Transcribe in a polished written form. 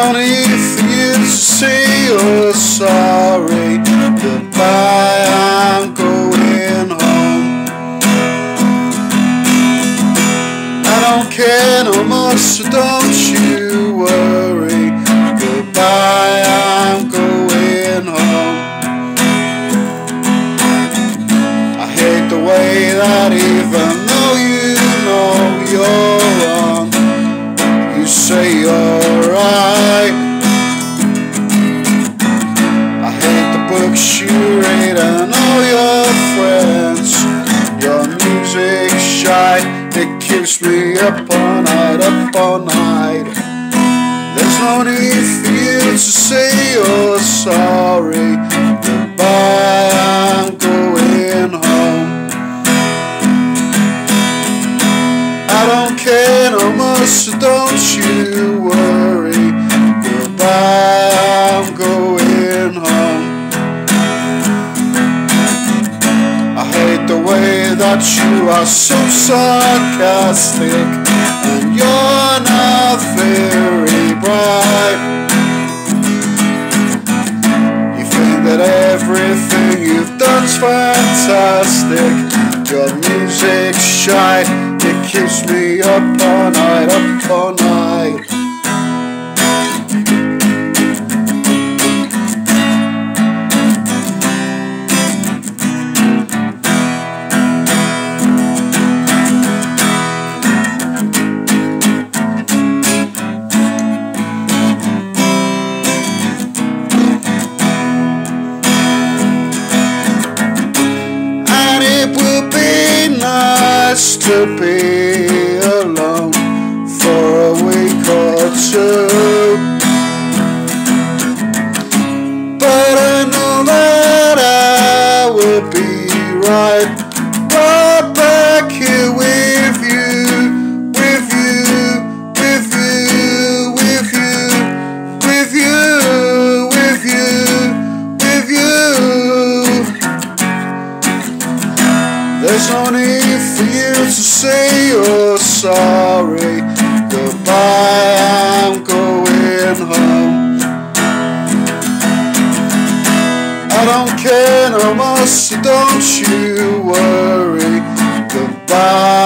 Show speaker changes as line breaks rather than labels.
no need for you to say you're sorry. Goodbye, I'm going home. I don't care no more, so don't you worry. Goodbye, I'm going home. I hate the way that even though you know you're wrong, you say you're right. I hate the books you read and all your friends. Your music shite, it keeps me up all night, up all night. There's no need for you to say you're sorry. Goodbye, I'm going home. I don't care no more, so don't you worry. Goodbye, I'm going home. I hate the way that you are so sarcastic, and you're not very bright. You think that everything you've done's fantastic. Your music's shite, it keeps me up all night, up all night. To be alone for a week or two, but I know that I will be right back here with you, with you, with you, with you, with you, with you, with you. There's no need for you to say you're sorry. Goodbye, I'm going home. I don't care no more, so don't you worry. Goodbye.